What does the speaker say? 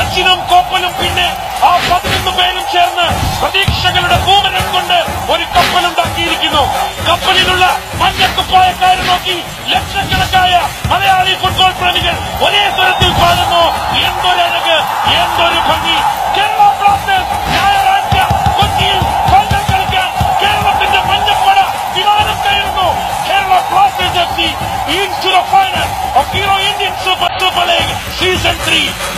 സച്ചിനും കോപ്പലും പിന്നെ ആ 11 പേരും ചേർന്ന് പ്രതീക്ഷകളുടെ പൂമരം കൊണ്ട് ഒരു കപ്പലുണ്ടാക്കിയിരിക്കുന്നു. കപ്പലിലുള്ള മഞ്ഞക്കുപ്പായക്കാരെ നോക്കി ലക്ഷക്കണക്കായ മലയാളി ഫുട്ബോൾ പ്രേമികൾ ഒരേ സ്വരത്തിൽ പാടുന്നു. എന്തൊരഴക്, എന്തൊരു ഭംഗി! കേരള ബ്ലാസ്റ്റേഴ്സ് ഞായറാഴ്ച കൊച്ചിയിൽ ഫൈനൽ കളിക്കാൻ കേരളത്തിന്റെ മഞ്ഞപ്പട വിമാനം കയറുന്നു. Kerala blasters FC into the final of Hero Indian Super League Season 3.